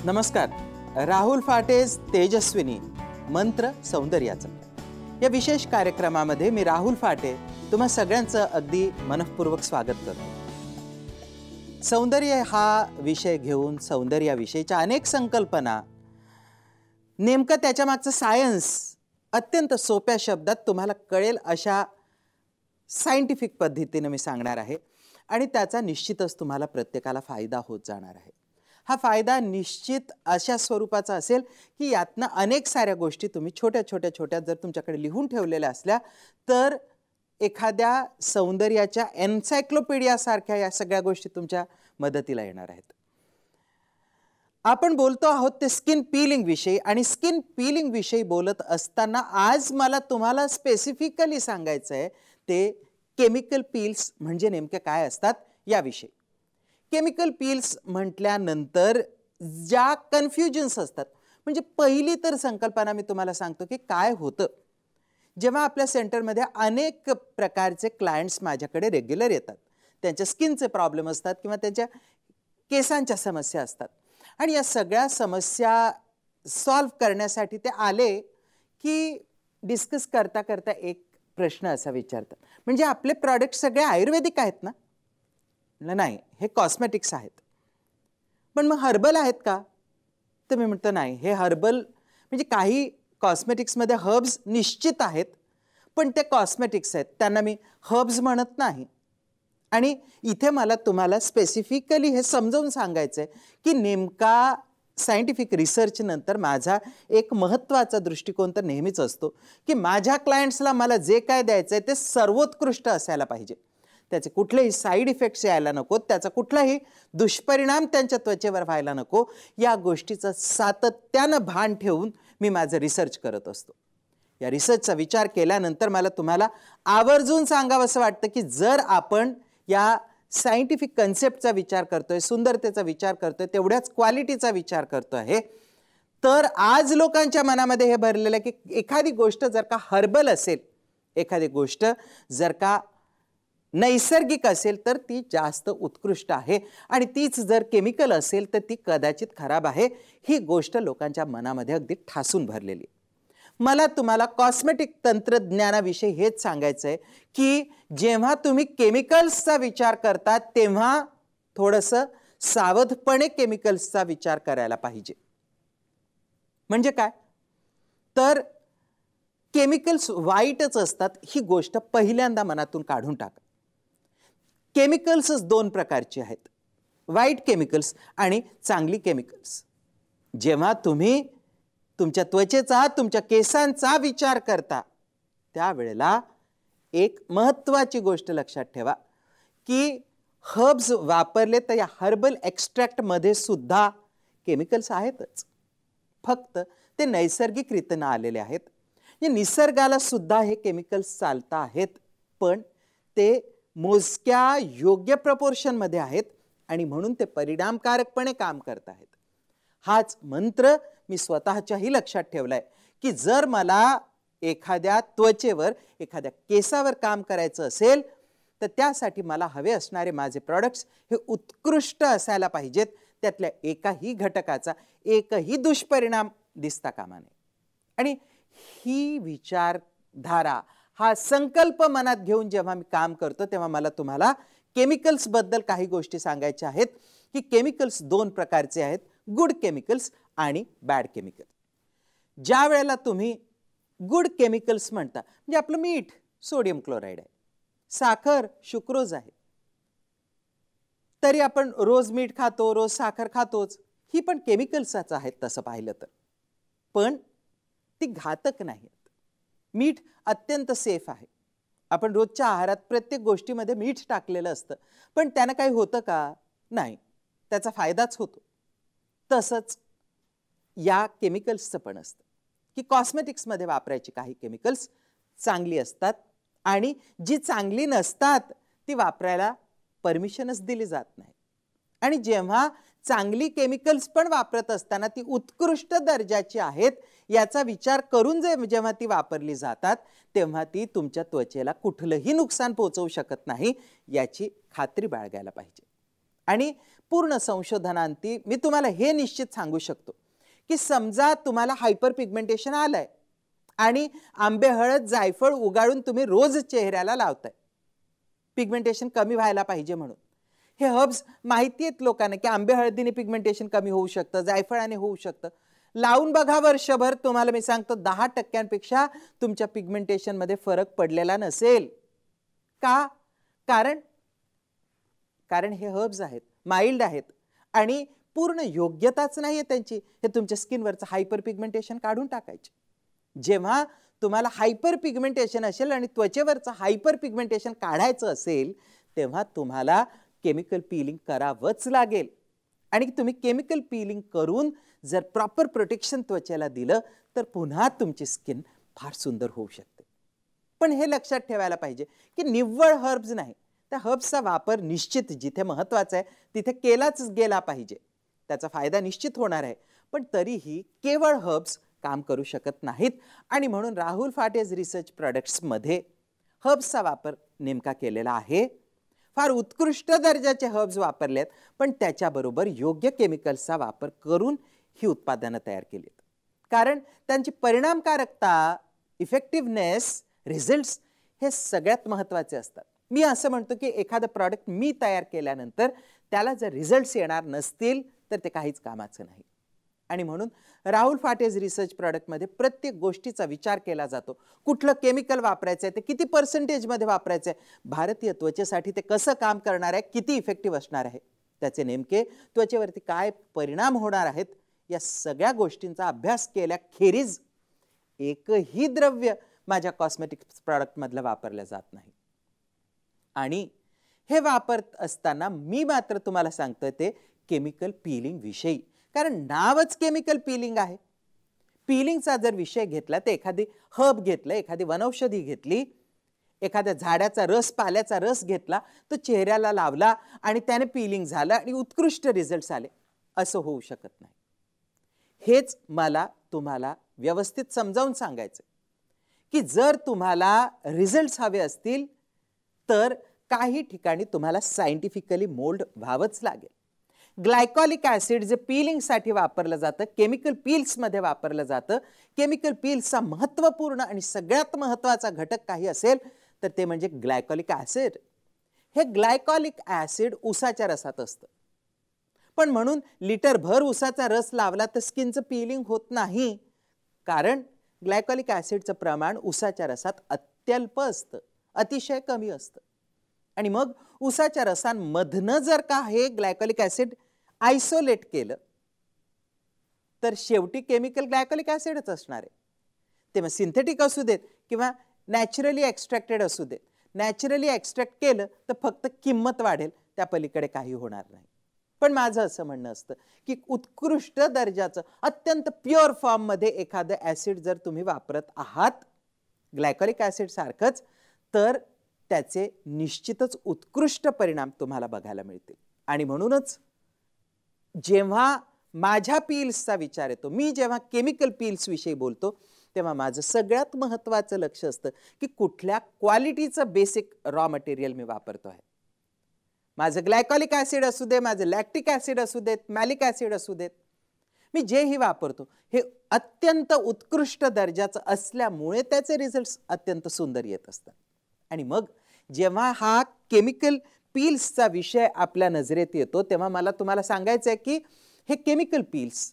नमस्कार. राहुल फाटेज तेजस्विनी मंत्र सौंदर्याचा या विशेष कार्यक्रमामध्ये मी राहुल फाटे तुम्हा सगळ्यांचं अगदी मनःपूर्वक स्वागत करतो. सौंदर्य हा विषय घेऊन सौंदर्याविषयीच्या अनेक संकल्पना, नेमकं त्याच्या मागचं सायन्स अत्यंत सोप्या शब्दात तुम्हाला कळेल अशा सायंटिफिक पद्धतीने मी सांगणार आहे आणि त्याचा निश्चितच तुम्हाला प्रत्येकाला फायदा होत जाणार आहे. हा फायदा निश्चित अशा स्वरूपाचा असेल की यातनं अनेक साऱ्या गोष्टी तुम्ही छोट्या छोट्या जर तुमच्याकडे लिहून ठेवलेल्या असल्या तर एखाद्या सौंदर्याच्या एन्सायक्लोपीडिया सारख्या या सगळ्या गोष्टी तुमच्या मदतीला येणार आहेत. आपण बोलतो आहोत ते स्किन पीलिंग विषयी आणि स्किन पीलिंग विषयी बोलत असताना आज मला तुम्हाला स्पेसिफिकली सांगायचं आहे ते केमिकल पील्स म्हणजे नेमके काय असतात याविषयी. केमिकल पील्स म्हटल्यानंतर ज्या कन्फ्युजन्स असतात, म्हणजे पहिली तर संकल्पना मी तुम्हाला सांगतो की काय होतं जेव्हा आपल्या सेंटरमध्ये अनेक प्रकारचे क्लायंट्स माझ्याकडे रेग्युलर येतात. त्यांच्या स्किनचे प्रॉब्लेम असतात किंवा त्यांच्या केसांच्या समस्या असतात आणि या सगळ्या समस्या सॉल्व्ह करण्यासाठी ते आले की डिस्कस करता करता एक प्रश्न असा विचारतात, म्हणजे आपले प्रॉडक्ट सगळे आयुर्वेदिक आहेत ना? नाही, हे कॉस्मेटिक्स आहेत. पण मग हर्बल आहेत का? तर मी म्हणतो नाही, हे हर्बल म्हणजे काही कॉस्मेटिक्समध्ये हर्ब्स निश्चित आहेत, पण ते कॉस्मेटिक्स आहेत, त्यांना मी हर्ब्स म्हणत नाही. आणि इथे मला तुम्हाला स्पेसिफिकली हे समजावून सांगायचं आहे की नेमका सायंटिफिक रिसर्च नंतर माझा एक महत्त्वाचा दृष्टिकोन तर नेहमीच असतो की माझ्या क्लायंट्सला मला जे काय द्यायचं आहे ते सर्वोत्कृष्ट असायला पाहिजे. त्याचे कुठलेही साईड इफेक्ट्स यायला नकोत, त्याचा कुठलाही दुष्परिणाम त्यांच्या त्वचेवर व्हायला नको, या गोष्टीचं सातत्यानं भान ठेवून मी माझं रिसर्च करत असतो. या रिसर्चचा विचार केल्यानंतर मला तुम्हाला आवर्जून सांगावंसं वाटतं की जर आपण या सायंटिफिक कन्सेप्टचा विचार करतोय, सुंदरतेचा विचार करतोय, तेवढ्याच क्वालिटीचा विचार करतो आहे, तर आज लोकांच्या मनामध्ये हे भरलेलं आहे की एखादी गोष्ट जर का हर्बल असेल, एखादी गोष्ट जर का नैसर्गिक असेल तर ती जास्त उत्कृष्ट आहे आणि तीच जर केमिकल असेल तर ती कदाचित खराब आहे. ही गोष्ट लोकांच्या मनामध्ये अगदी ठासून भरलेली. मला तुम्हाला कॉस्मेटिक तंत्रज्ञानाविषयी हेच सांगायचं आहे की जेव्हा तुम्ही केमिकल्सचा विचार करता तेव्हा थोडंसं सावधपणे केमिकल्सचा विचार करायला पाहिजे. म्हणजे काय तर केमिकल्स वाईटच असतात ही गोष्ट पहिल्यांदा मनातून काढून टाका. केमिकल्सच दोन प्रकारचे आहेत, वाईट केमिकल्स आणि चांगली केमिकल्स. जेव्हा तुम्ही तुमच्या त्वचेचा, तुमच्या केसांचा विचार करता त्यावेळेला एक महत्त्वाची गोष्ट लक्षात ठेवा की हर्ब्स वापरले तर या हर्बल एक्स्ट्रॅक्टमध्ये सुद्धा केमिकल्स आहेतच, फक्त ते नैसर्गिकरित्यानं आलेले आहेत. निसर्गाला सुद्धा हे केमिकल्स चालता आहेत, पण ते मोजक्या योग्य प्रपोर्शनमध्ये आहेत आणि म्हणून ते परिणामकारकपणे काम करत आहेत. हाच मंत्र मी स्वतःच्याही लक्षात ठेवलाय की जर मला एखाद्या त्वचेवर, एखाद्या केसावर काम करायचं असेल तर त्यासाठी मला हवे असणारे माझे प्रॉडक्ट्स हे उत्कृष्ट असायला पाहिजेत. त्यातल्या एकाही घटकाचा एकही दुष्परिणाम दिसता कामा नये. आणि ही विचारधारा, हा संकल्प मनात घेऊन जेव्हा मी काम करतो तेव्हा मला तुम्हाला केमिकल्सबद्दल काही गोष्टी सांगायच्या आहेत की केमिकल्स दोन प्रकारचे आहेत, गुड केमिकल्स आणि बॅड केमिकल. ज्या वेळेला तुम्ही गुड केमिकल्स म्हणता म्हणजे आपलं मीठ सोडियम क्लोराईड आहे, साखर शुक्रोज आहे, तरी आपण रोज मीठ खातो, रोज साखर खातोच, ही पण केमिकल्सच आहेत तसं पाहिलं तर, पण ती घातक नाहीत. मीठ अत्यंत सेफ आहे. आपण रोजच्या आहारात प्रत्येक गोष्टीमध्ये मीठ टाकलेलं असतं, पण त्यानं काही होतं का? नाही, त्याचा फायदाच होतो. तसंच या केमिकल्सचं पण असतं की कॉस्मेटिक्समध्ये वापरायची काही केमिकल्स चांगली असतात आणि जी चांगली नसतात ती वापरायला परमिशनच दिली जात नाही. आणि जेव्हा चांगली केमिकल्स पण वापरत असताना ती उत्कृष्ट दर्जाची आहेत याचा विचार करून जेव्हा ती वापरली जातात तेव्हा ती तुमच्या त्वचेला कुठलंही नुकसान पोहोचवू शकत नाही याची खात्री बाळगायला पाहिजे. आणि पूर्ण संशोधनांती मी तुम्हाला हे निश्चित सांगू शकतो की समजा तुम्हाला हायपर पिगमेंटेशन आलंय आणि आंबे हळद जायफळ उगाळून तुम्ही रोज चेहऱ्याला लावताय पिगमेंटेशन कमी व्हायला पाहिजे म्हणून. हे हर्ब्स माहिती आहेत लोकांना की आंबे हळदीने पिगमेंटेशन कमी होऊ शकतं, जायफळाने होऊ शकतं. लावून बघा वर्षभर, तुम्हाला मी सांगतो 10% तुमच्या पिगमेंटेशन मध्ये फरक पडलेला नसेल. का? कारण हे हर्ब्स आहेत, माइल्ड आहेत आणि पूर्ण योग्यताच नाहीये त्यांची हे तुमच्या स्किनवरचं हायपर पिगमेंटेशन काढून टाकायचे. जेव्हा तुम्हाला हायपर पिगमेंटेशन असेल आणि त्वचेवरचं हायपर पिगमेंटेशन काढायचं असेल तेव्हा तुम्हाला केमिकल पीलिंग करावंच लागेल. आणि तुम्ही केमिकल पीलिंग करून जर प्रॉपर प्रोटेक्शन त्वचेला दिलं तर पुन्हा तुमची स्किन फार सुंदर होऊ शकते. पण हे लक्षात ठेवायला पाहिजे की निव्वळ हर्ब्स नाही, त्या हर्ब्सचा वापर निश्चित जिथे महत्त्वाचा आहे तिथे केलाच गेला पाहिजे. त्याचा फायदा निश्चित होणार आहे, पण तरीही केवळ हर्ब्स काम करू शकत नाहीत. आणि म्हणून राहुल फाटेज रिसर्च प्रोडक्ट्समध्ये हर्ब्सचा वापर नेमका केलेला आहे. फार उत्कृष्ट दर्जाचे हर्ब्स वापरलेत, पण त्याच्याबरोबर योग्य केमिकल्सचा वापर करून ही उत्पादनं तयार केलीत. कारण त्यांची परिणामकारकता, इफेक्टिव्हनेस, रिझल्ट्स हे सगळ्यात महत्त्वाचे असतात. मी असं म्हणतो की एखादं प्रॉडक्ट मी तयार केल्यानंतर त्याला जर रिझल्ट्स येणार नसतील तर ते काहीच कामाचं नाही. आणि म्हणून राहुल फाटेज रिसर्च प्रॉडक्टमध्ये प्रत्येक गोष्टीचा विचार केला जातो. कुठलं केमिकल वापरायचं आहे, ते किती पर्सेंटेजमध्ये वापरायचं आहे, भारतीय त्वचेसाठी ते कसं काम करणार आहे, किती इफेक्टिव्ह असणार आहे, त्याचे नेमके त्वचेवरती काय परिणाम होणार आहेत, या सगळ्या गोष्टींचा अभ्यास केल्याखेरीज एकही द्रव्य माझ्या कॉस्मेटिक्स प्रॉडक्टमधलं वापरलं जात नाही. आणि हे वापरत असताना मी मात्र तुम्हाला सांगतोय ते केमिकल पीलिंग विषयी, कारण नावच केमिकल पीलिंग आहे. पीलिंगचा जर विषय घेतला तर एखादी हर्ब घेतलं, एखादी वनौषधी घेतली, एखाद्या झाडाचा रस, पाल्याचा रस घेतला, तो चेहऱ्याला लावला आणि त्याने पीलिंग झालं आणि उत्कृष्ट रिझल्ट्स आले, असं होऊ शकत नाही. हेच मला तुम्हाला व्यवस्थित समजावून सांगायचं की जर तुम्हाला रिझल्ट्स हवे असतील तर काही ठिकाणी तुम्हाला सायंटिफिकली मोल्ड व्हावंच लागेल. ग्लायकॉलिक ॲसिड जे पीलिंगसाठी वापरलं जातं, केमिकल पील्समध्ये वापरलं जातं, केमिकल पील्सचा महत्त्वपूर्ण आणि सगळ्यात महत्त्वाचा घटक काही असेल तर ते म्हणजे ग्लायकॉलिक ॲसिड. हे ग्लायकॉलिक ॲसिड उसाच्या रसात असतं, पण म्हणून लिटरभर उसाचा रस लावला तर स्किनचं पीलिंग होत नाही, कारण ग्लायकॉलिक ॲसिडचं प्रमाण उसाच्या रसात अत्यल्प असतं, अतिशय कमी असतं. आणि मग उसाच्या रसांमधनं जर का हे ग्लायकॉलिक ॲसिड आयसोलेट केलं तर शेवटी केमिकल ग्लायकॉलिक ॲसिडच असणार आहे. ते मग सिंथेटिक असू देत किंवा नॅचरली एक्स्ट्रॅक्टेड असू देत. नॅचरली एक्स्ट्रॅक्ट केलं तर फक्त किंमत वाढेल, त्या पलीकडे काही होणार नाही. पण माझं असं म्हणणं असतं की उत्कृष्ट दर्जाचं अत्यंत प्युअर फॉर्ममध्ये एखादं ॲसिड जर तुम्ही वापरत आहात ग्लायकॉलिक ॲसिड सारखंच, तर त्याचे निश्चितच उत्कृष्ट परिणाम तुम्हाला बघायला मिळतील. आणि म्हणूनच जेव्हा माझ्या पील्सचा विचार येतो, मी जेव्हा केमिकल पील्स विषयी बोलतो, तेव्हा माझं सगळ्यात महत्त्वाचं लक्ष असतं की कुठल्या क्वालिटीचं बेसिक रॉ मटेरियल मी वापरतो आहे. माझं ग्लायकॉलिक ॲसिड असू दे, माझं लॅक्टिक ॲसिड असू देत, मॅलिक ॲसिड असू देत, मी जेही वापरतो हे अत्यंत उत्कृष्ट दर्जाचं असल्यामुळे त्याचे रिझल्ट्स अत्यंत सुंदर येत असतात. आणि मग जेव्हा हा केमिकल पील्सचा विषय आपल्या नजरेत येतो तेव्हा मला तुम्हाला सांगायचं आहे की हे केमिकल पील्स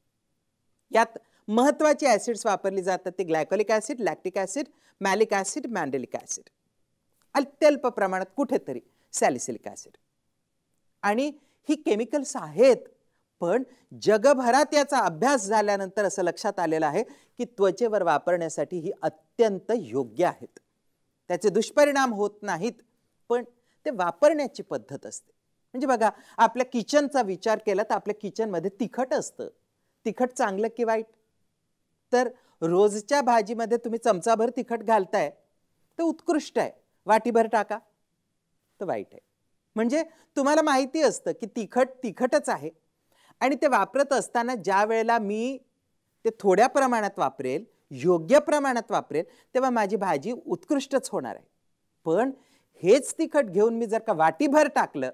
यात महत्त्वाचे ॲसिड्स वापरली जातात. ते glycolic acid, lactic acid, malic acid, mandelic acid, अत्यल्प प्रमाणात कुठेतरी सॅलिसिलिक ॲसिड. आणि ही केमिकल्स आहेत, पण जगभरात याचा अभ्यास झाल्यानंतर असं लक्षात आलेलं आहे की त्वचेवर वापरण्यासाठी ही अत्यंत योग्य आहेत. त्याचे दुष्परिणाम होत नाहीत, पण ते वापरण्याची पद्धत असते. म्हणजे बघा, आपल्या किचनचा विचार केला तर आपल्या किचनमध्ये तिखट असतं. तिखट चांगलं की वाईट? तर रोजच्या भाजीमध्ये तुम्ही चमचाभर तिखट घालताय तर उत्कृष्ट आहे, वाटीभर टाका तर वाईट आहे. म्हणजे तुम्हाला माहिती असतं की तिखट तिखटच आहे आणि ते वापरत असताना ज्या वेळेला मी ते थोड्या प्रमाणात वापरेल, योग्य प्रमाणात वापरेल, तेव्हा माझी भाजी उत्कृष्टच होणार आहे. पण हेच तिखट घेऊन मी जर का वाटीभर टाकलं,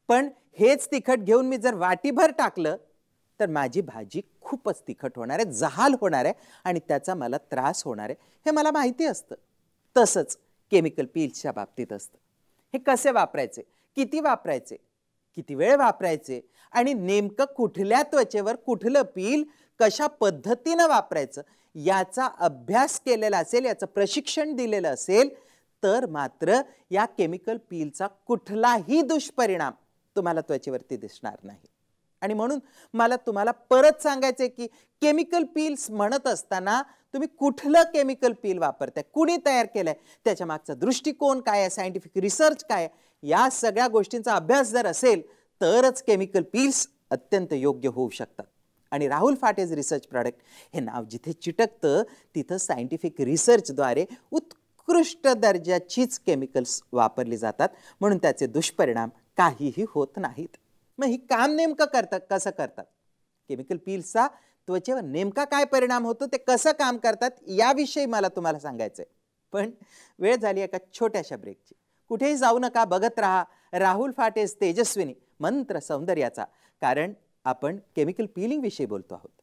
पण हेच तिखट घेऊन मी जर वाटीभर टाकलं तर माझी भाजी खूपच तिखट होणार आहे, जहाल होणार आहे आणि त्याचा मला त्रास होणार आहे, हे मला माहिती असतं. तसंच केमिकल पील्सच्या बाबतीत असतं. हे कसे वापरायचे, किती वापरायचे, किती वेळ वापरायचे आणि नेमकं कुठल्या त्वचेवर कुठलं पील कशा पद्धतीनं वापरायचं याचा अभ्यास केलेला असेल, याचं प्रशिक्षण दिलेलं असेल तर मात्र या केमिकल पीलचा कुठलाही दुष्परिणाम तुम्हाला त्वचेवरती दिसणार नाही. आणि म्हणून मला तुम्हाला परत सांगायचंय की केमिकल पील्स म्हणत असताना तुम्ही कुठलं केमिकल पील वापरताय, कुणी तयार केलंय, त्याच्या मागचा दृष्टिकोन काय आहे, सायंटिफिक रिसर्च काय आहे, या सगळ्या गोष्टींचा अभ्यास जर असेल तरच केमिकल पील्स अत्यंत योग्य होऊ शकतात. आणि राहुल फाटेज रिसर्च प्रॉडक्ट हे नाव जिथे चिटकतं तिथं सायंटिफिक रिसर्चद्वारे उत्कृष्ट दर्जाचीच केमिकल्स वापरली जातात, म्हणून त्याचे दुष्परिणाम काहीही होत नाहीत. मग ही काम नेमकं कसं करतात, केमिकल पील्सचा त्वचेवर नेमका काय परिणाम होतो, ते कसं काम करतात याविषयी मला तुम्हाला सांगायचंय. पण वेळ झाली एका छोट्याशा ब्रेकची. कुठेही जाऊ नका, बघत राहा राहुल फाटेज तेजस्विनी मंत्र सौंदर्याचा, कारण आपण केमिकल पीलिंग विषयी बोलतो आहोत.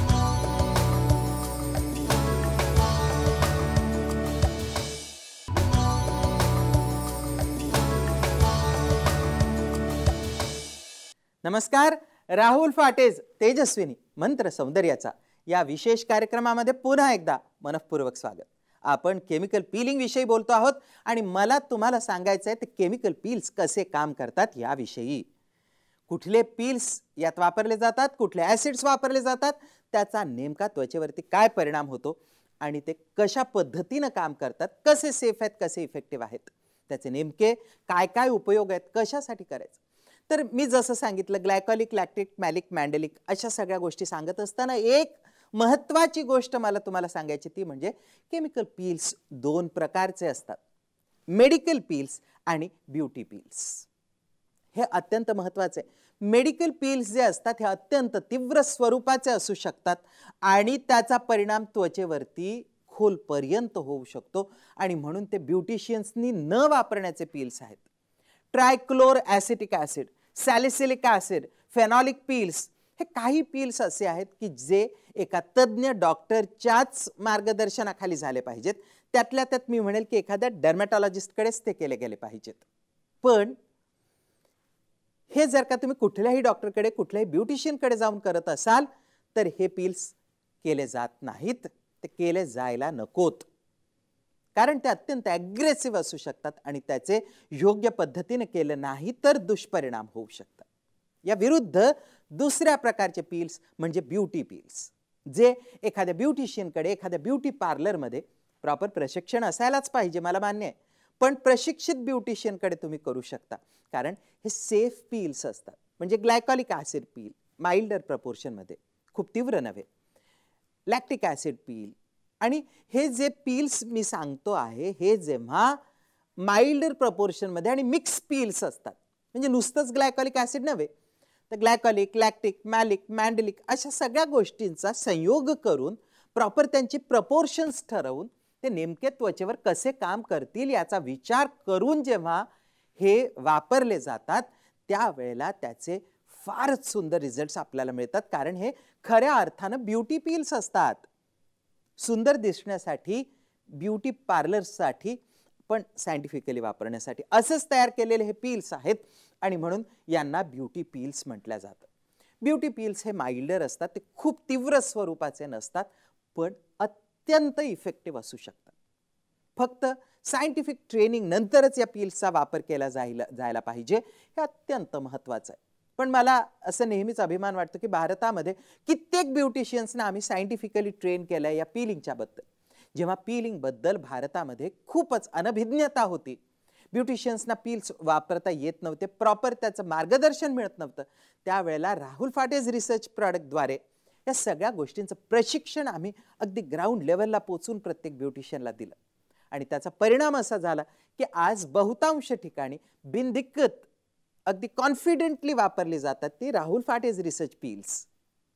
नमस्कार. राहुल फाटेज तेजस्विनी मंत्र सौंदर्याचा या विशेष कार्यक्रमामध्ये पुन्हा एकदा मनःपूर्वक स्वागत. आपण केमिकल पीलिंग विषयी बोलतो आहोत आणि मला तुम्हाला सांगायचं आहे ते केमिकल पील्स कसे काम करतात याविषयी. कुठले पील्स यात वापरले जातात, कुठले ॲसिड्स वापरले जातात, त्याचा नेमका त्वचेवरती काय परिणाम होतो आणि ते कशा पद्धतीनं काम करतात, कसे सेफ आहेत, कसे इफेक्टिव्ह आहेत, त्याचे नेमके काय काय उपयोग आहेत, कशासाठी करायचं. तर मी जसं सांगितलं ग्लायकॉलिक, लॅक्टिक, मॅलिक, मॅन्डेलिक अशा सगळ्या गोष्टी सांगत असताना एक महत्त्वाची गोष्ट मला तुम्हाला सांगायची ती म्हणजे केमिकल पील्स दोन प्रकारचे असतात, मेडिकल पील्स आणि ब्युटी पील्स. हे अत्यंत महत्त्वाचे आहे. मेडिकल पील्स जे असतात हे अत्यंत तीव्र स्वरूपाचे असू शकतात आणि त्याचा परिणाम त्वचेवरती खोलपर्यंत होऊ शकतो आणि म्हणून ते ब्युटिशियन्सनी न वापरण्याचे पील्स आहेत. Trichloro acetic acid, salicylic acid, phenolic peels हे काही पील्स असे आहेत की जे एका तज्ज्ञ डॉक्टरच्याच मार्गदर्शनाखाली झाले पाहिजेत. त्यातल्या त्यात मी म्हणेल की एखाद्या डर्मॅटॉलॉजिस्टकडेच ते केले गेले पाहिजेत. पण हे जर का तुम्ही कुठल्याही डॉक्टरकडे, कुठल्याही ब्युटिशियनकडे जाऊन करत असाल तर हे पील्स केले जात नाहीत, ते केले जायला नकोत. कारण ते अत्यंत ॲग्रेसिव्ह असू शकतात आणि त्याचे योग्य पद्धतीने केलं नाही तर दुष्परिणाम होऊ शकतात. या विरुद्ध दुसऱ्या प्रकारचे पील्स म्हणजे ब्युटी पील्स, जे एखाद्या ब्युटिशियनकडे, एखाद्या ब्युटी पार्लरमध्ये प्रॉपर प्रशिक्षण असायलाच पाहिजे, मला मान्य आहे, पण प्रशिक्षित ब्युटिशियनकडे तुम्ही करू शकता. कारण हे सेफ पील्स असतात. म्हणजे ग्लायकॉलिक ॲसिड पील माइल्डर प्रपोर्शनमध्ये, खूप तीव्र नव्हे, लॅक्टिक ॲसिड पील आणि हे जे पील्स मी सांगतो आहे हे जेव्हा माइल्डर प्रपोर्शनमध्ये आणि मिक्स पील्स असतात, म्हणजे नुसतंच ग्लायकॉलिक ॲसिड नव्हे तर ग्लायकॉलिक, लॅक्टिक, मॅलिक, मॅन्डेलिक अशा सगळ्या गोष्टींचा संयोग करून प्रॉपर त्यांची प्रपोर्शन्स ठरवून ते नेमके त्वचेवर कसे काम करतील याचा विचार करून जेव्हा हे वापरले जातात त्यावेळेला त्याचे फारच सुंदर रिझल्ट्स आपल्याला मिळतात. कारण हे खऱ्या अर्थानं ब्युटी पील्स असतात, सुंदर दिसण्यासाठी, ब्युटी पार्लर्ससाठी पण सायंटिफिकली वापरण्यासाठी असेच तयार केलेले हे पील्स आहेत आणि म्हणून यांना ब्युटी पील्स म्हटलं जातं. ब्युटी पील्स हे माइल्डर असतात, ते खूप तीव्र स्वरूपाचे नसतात पण अत्यंत इफेक्टिव्ह असू शकतात. फक्त सायंटिफिक ट्रेनिंग नंतरच या पील्सचा वापर केला जायला पाहिजे, हे अत्यंत महत्त्वाचं आहे. पण मला असं नेहमीच अभिमान वाटतो की भारतामध्ये कित्येक ब्युटिशियन्सना आम्ही सायंटिफिकली ट्रेन केलं आहे या पीलिंगच्या बद्दल. जेव्हा पीलिंगबद्दल भारतामध्ये खूपच अनभिज्ञता होती, ब्युटिशियन्सना पील्स वापरता येत नव्हते, प्रॉपर त्याचं मार्गदर्शन मिळत नव्हतं, त्यावेळेला राहुल फाटेज रिसर्च प्रॉडक्टद्वारे या सगळ्या गोष्टींचं प्रशिक्षण आम्ही अगदी ग्राउंड लेवलला पोचून प्रत्येक ब्युटिशियनला दिलं आणि त्याचा परिणाम असा झाला की आज बहुतांश ठिकाणी बिनदिक्कत अगदी कॉन्फिडेंटली वापरली जातात ती राहुल फाटेज रिसर्च पील्स.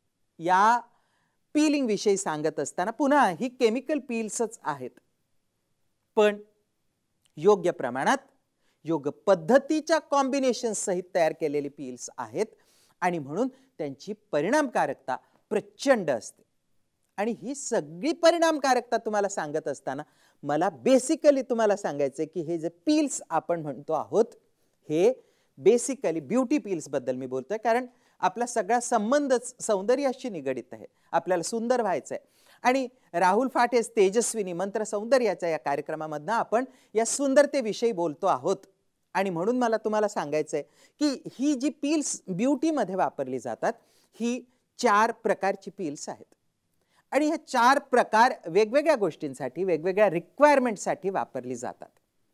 या पीलिंग विषयी सांगत असताना पुन्हा ही केमिकल पील्सच आहेत, पण योग्य प्रमाणात, योग पद्धतीच्या कॉम्बिनेशन सहित तयार केलेली पील्स आहेत आणि म्हणून त्यांची परिणामकारकता प्रचंड असते. आणि ही सगळी परिणामकारकता तुम्हाला सांगत असताना मला बेसिकली तुम्हाला सांगायचं की हे जे पील्स आपण म्हणतो आहोत हे बेसिकली ब्युटी पील्स बद्दल मी बोलतोय, कारण आपला सगळा संबंधच सौंदर्याशी निगडित आहे. आपल्याला सुंदर व्हायचं आहे. आणि राहुल फाटेज तेजस्विनी मंत्र सौंदर्याच्या या कार्यक्रमामधनं आपण या सुंदरतेविषयी बोलतो आहोत. आणि म्हणून मला तुम्हाला सांगायचं आहे की ही जी पील्स ब्युटीमध्ये वापरली जातात ही 4 प्रकारची पील्स आहेत. आणि ह्या 4 प्रकार वेगवेगळ्या गोष्टींसाठी वेगवेगळ्या रिक्वायरमेंटसाठी वापरली जातात.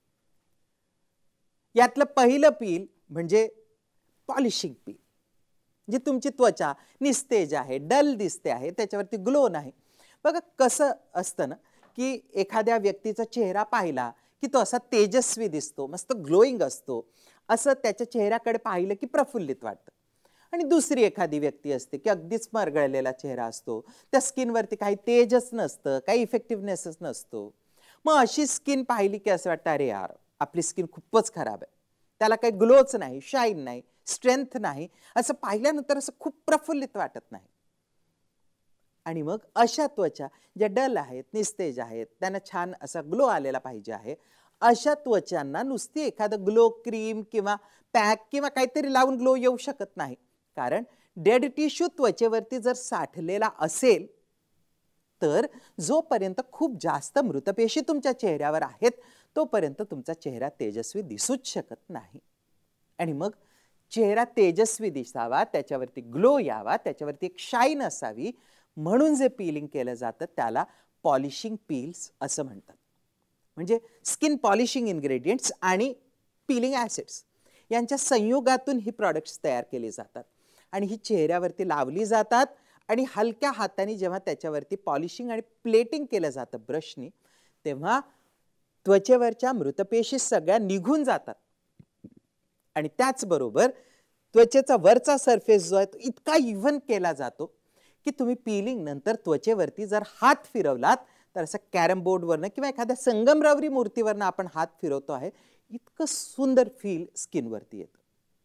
यातलं पहिलं पील म्हणजे पॉलिशिंग पील. जी तुमची त्वचा निस्तेज आहे, डल दिसते आहे, त्याच्यावरती ग्लो नाही. बघा कसं असतं ना की एखाद्या व्यक्तीचा चेहरा पाहिला की तो असा तेजस्वी दिसतो, मस्त ग्लोईंग असतो, असं त्याच्या चेहऱ्याकडे पाहिलं की प्रफुल्लित वाटतं. आणि दुसरी एखादी व्यक्ती असते की अगदीच मरगळलेला चेहरा असतो, त्या स्किनवरती काही तेजच नसतं, काही इफेक्टिव्हनेसच नसतो. मग अशी स्किन पाहिली की असं वाटतं अरे यार आपली स्किन खूपच खराब आहे, त्याला काही ग्लोच नाही, शाईन नाही, स्ट्रेंथ नाही, असं पाहिल्यानंतर असं खूप प्रफुल्लित वाटत नाही. आणि मग अशा त्वचा ज्या डल आहेत, निस्तेज आहेत, त्यांना छान असा ग्लो आलेला पाहिजे आहे, अशा त्वचांना नुसती एखादं ग्लो क्रीम किंवा पॅक किंवा काहीतरी लावून ग्लो येऊ शकत नाही. कारण डेड टिश्यू त्वचेवरती जर साठलेला असेल तर जोपर्यंत खूप जास्त मृतपेशी तुमच्या चेहऱ्यावर आहेत तोपर्यंत तुमचा चेहरा तेजस्वी दिसूच शकत नाही. आणि मग चेहरा तेजस्वी दिसावा, त्याच्यावरती ग्लो यावा, त्याच्यावरती एक शाईन असावी म्हणून जे पीलिंग केलं जातं त्याला पॉलिशिंग पील्स असं म्हणतात. म्हणजे स्किन पॉलिशिंग इन्ग्रेडियंट्स आणि पीलिंग ॲसिड्स यांच्या संयोगातून ही प्रॉडक्ट्स तयार केली जातात आणि ही चेहऱ्यावरती लावली जातात. आणि हलक्या हाताने जेव्हा त्याच्यावरती पॉलिशिंग आणि प्लेटिंग केलं जातं ब्रशनी, तेव्हा त्वचेवरच्या मृतपेशी सगळ्या निघून जातात. आणि त्याचबरोबर त्वचेचा वरचा सरफेस जो आहे तो इतका इव्हन केला जातो की तुम्ही पीलिंग नंतर त्वचेवरती जर हात फिरवलात तर असं कॅरम बोर्डवरनं किंवा एखाद्या संगमरवरी मूर्तीवरनं आपण हात फिरवतो आहे इतकं सुंदर फील स्किनवरती येतं.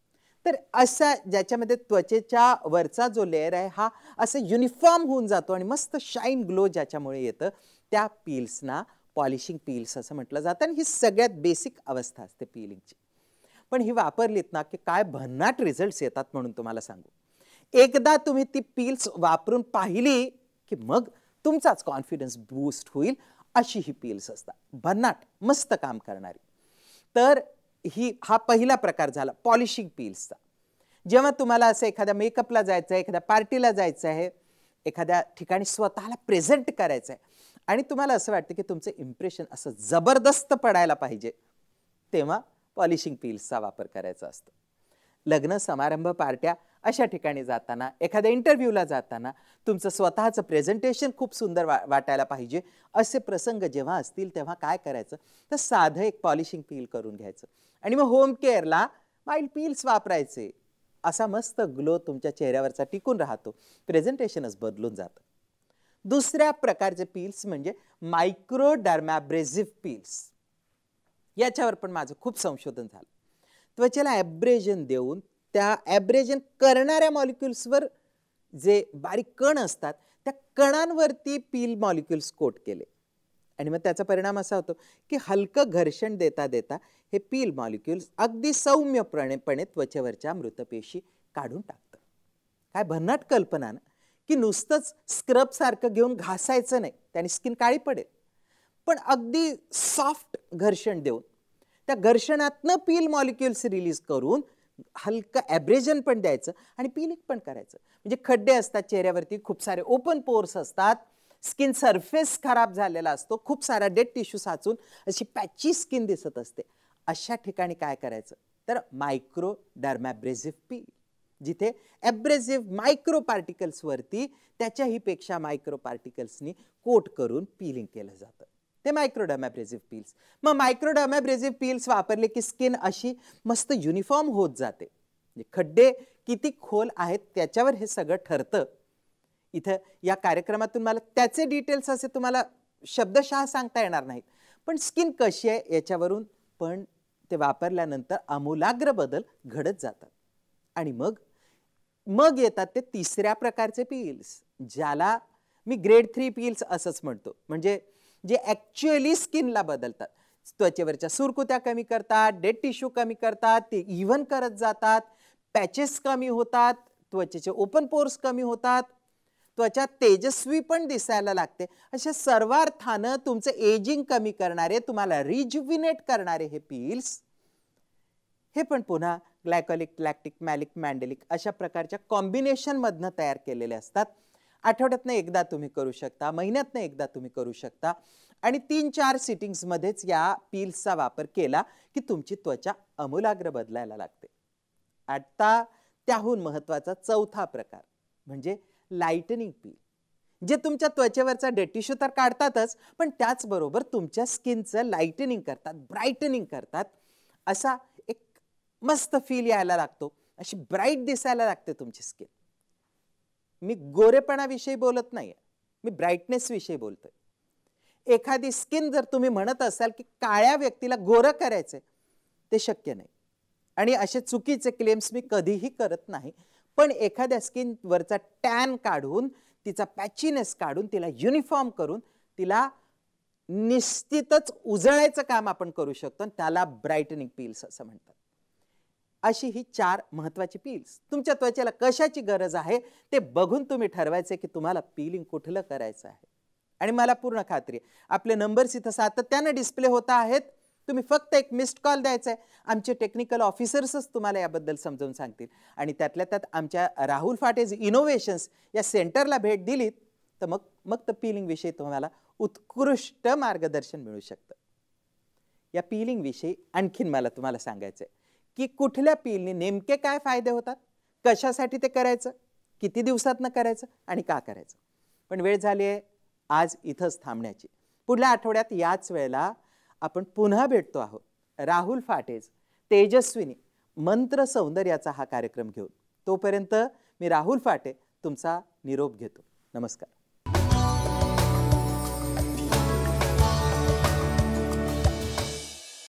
तर असा ज्याच्यामध्ये त्वचेच्या वरचा जो लेअर आहे हा असं युनिफॉर्म होऊन जातो आणि मस्त शाईन ग्लो ज्याच्यामुळे येतं त्या पील्सना पॉलिशिंग पील्स असं म्हटलं जातं. आणि ही सगळ्यात बेसिक अवस्था असते पीलिंगची. पण ही वापरलीत ना की काय भन्नाट रिझल्ट्स येतात म्हणून तुम्हाला सांगू. एकदा तुम्ही ती पील्स वापरून पाहिली की मग तुमचाच कॉन्फिडन्स बूस्ट होईल अशी ही पील्स असतात, भन्नाट मस्त काम करणारी. तर हा पहिला प्रकार झाला पॉलिशिंग पील्सचा. जेव्हा तुम्हाला असं एखाद्या मेकअपला जायचं आहे, एखाद्या पार्टीला जायचं आहे, एखाद्या ठिकाणी स्वतःला प्रेझेंट करायचं आहे आणि तुम्हाला असं वाटतं की तुमचं इम्प्रेशन असं जबरदस्त पडायला पाहिजे, तेव्हा पॉलिशिंग पील्सचा वापर करायचा असतो. लग्न समारंभ पार्ट्या अशा ठिकाणी जाताना, एखाद्या इंटरव्ह्यूला जाताना तुमचं स्वतःचं प्रेझेंटेशन खूप सुंदर वाटायला पाहिजे असे प्रसंग जेव्हा असतील तेव्हा काय करायचं तर साधं एक पॉलिशिंग पील करून घ्यायचं आणि मग होम केअरला माइल्ड पील्स वापरायचे. असा मस्त ग्लो तुमच्या चेहऱ्यावरचा टिकून राहतो, प्रेझेंटेशनच बदलून जातं. दुसऱ्या प्रकारचे पील्स म्हणजे मायक्रोडर्मॅब्रेसिव्ह पील्स. याच्यावर पण माझं खूप संशोधन झालं. त्वचेला ॲब्रेजन देऊन त्या ॲब्रेजन करणाऱ्या मॉलिक्युल्सवर जे बारीक कण असतात त्या कणांवरती पील मॉलिक्युल्स कोट केले आणि मग त्याचा परिणाम असा होतो की हलकं घर्षण देता देता हे पील मॉलिक्युल्स अगदी सौम्यपणे त्वचेवरच्या मृतपेशी काढून टाकतं. काय भन्नाट कल्पना ना की नुसतंच स्क्रबसारखं घेऊन घासायचं नाही, त्याने स्किन काळी पडेल, पण अगदी सॉफ्ट घर्षण देऊन त्या घर्षणातनं पील मॉलिक्युल्स रिलीज करून हलकं ॲब्रेजन पण द्यायचं आणि पीलिंग पण करायचं. म्हणजे खड्डे असतात चेहऱ्यावरती, खूप सारे ओपन पोर्स असतात, स्किन सरफेस खराब झालेला असतो, खूप सारा डेड टिश्यू साचून अशी पॅची स्किन दिसत असते. अशा ठिकाणी काय करायचं तर मायक्रोडर्मॅब्रेसिव्ह पील, जिथे ॲब्रेसिव्ह मायक्रो पार्टिकल्सवरती त्याच्याही पेक्षा मायक्रो पार्टिकल्सनी कोट करून पीलिंग केलं जातं, ते मायक्रोडर्मॅब्रेसिव्ह पील्स. मग मायक्रोडर्मॅब्रेसिव्ह पील्स वापरले की स्किन अशी मस्त युनिफॉर्म होत जाते. खड्डे किती खोल आहेत त्याच्यावर हे सगळं ठरतं. इथं या कार्यक्रमातून मला त्याचे डिटेल्स असे तुम्हाला शब्दशः सांगता येणार नाहीत, पण स्किन कशी आहे याच्यावरून पण ते वापरल्यानंतर आमूलाग्र बदल घडत जातात. आणि मग मग येतात ते तिसऱ्या प्रकारचे पील्स, ज्याला मी ग्रेड 3 पील्स असंच म्हणतो. म्हणजे जे ॲक्च्युअली स्किनला बदलतात, त्वचेवरच्या सुरकुत्या कमी करतात, डेड टिश्यू कमी करतात, ते इव्हन करत जातात, पॅचेस कमी होतात, त्वचेचे ओपन पोर्स कमी होतात, त्वचा तेजस्वी पण दिसायला लागते. अशा सर्वार्थानं तुमचं एजिंग कमी करणारे, तुम्हाला रिज्युविनेट करणारे हे पील्स, हे पण पुन्हा ग्लायकॉलिक, लॅक्टिक, मॅलिक, मॅन्डेलिक अशा प्रकारच्या कॉम्बिनेशनमधनं तयार केलेले असतात. आठवड्यातनं एकदा तुम्ही करू शकता, महिन्यातनं एकदा तुम्ही करू शकता आणि 3-4 सिटिंग्समध्येच या पील्सचा वापर केला की तुमची त्वचा आमूलाग्र बदलायला लागते. आता त्याहून महत्त्वाचा चौथा प्रकार म्हणजे लाइटनिंग पील, जे तुमच्या त्वचेवरचा डेड टिश्यू तर काढतातच, पण त्याचबरोबर तुमच्या स्किनचं लाइटनिंग करतात, ब्राईटनिंग करतात. असा एक मस्त फील यायला लागतो, अशी ब्राईट दिसायला लागते तुमची स्किन. मी गोरेपणाविषयी बोलत नाहीये, मी ब्राईटनेस विषयी बोलतोय. एखादी स्किन जर तुम्ही म्हणत असाल की काळ्या व्यक्तीला गोरं करायचंय, ते शक्य नाही आणि असे चुकीचे क्लेम्स मी कधीही करत नाही. पण एखाद्या स्किनवरचा टॅन काढून, तिचा पॅचीनेस काढून, तिला युनिफॉर्म करून, तिला निश्चितच उजळायचं काम आपण करू शकतो आणि त्याला ब्राईटनिंग पील्स असं म्हणतात. अशी ही 4 महत्त्वाची पील्स. तुमच्या त्वचेला कशाची गरज आहे ते बघून तुम्ही ठरवायचे की तुम्हाला पीलिंग कुठलं करायचं आहे. आणि मला पूर्ण खात्री आहे, आपले नंबर्स इथं सातत्यानं डिस्प्ले होत आहेत. तुम्ही फक्त एक मिस्ड कॉल द्यायचा आहे. आमचे टेक्निकल ऑफिसर्सच तुम्हाला याबद्दल समजावून सांगतील. आणि त्यातल्या त्यात आमच्या राहुल फाटेज इनोव्हेशन्स या सेंटरला भेट दिलीत तर मग तर पीलिंगविषयी तुम्हाला उत्कृष्ट मार्गदर्शन मिळू शकतं. या पीलिंगविषयी आणखीन मला तुम्हाला सांगायचं आहे की कुठल्या पीलने नेमके काय फायदे होतात, कशासाठी ते करायचं, किती दिवसातनं करायचं आणि का करायचं. पण वेळ झाली आहे आज इथंच थांबण्याची. पुढल्या आठवड्यात याच वेळेला आपण पुन्हा भेटतो आहोत. राहुल फाटेज तेजस्विनी मंत्र सौंदर्याचा हा कार्यक्रम घेऊन. तोपर्यंत मी राहुल फाटे तुमचा निरोप घेतो. नमस्कार.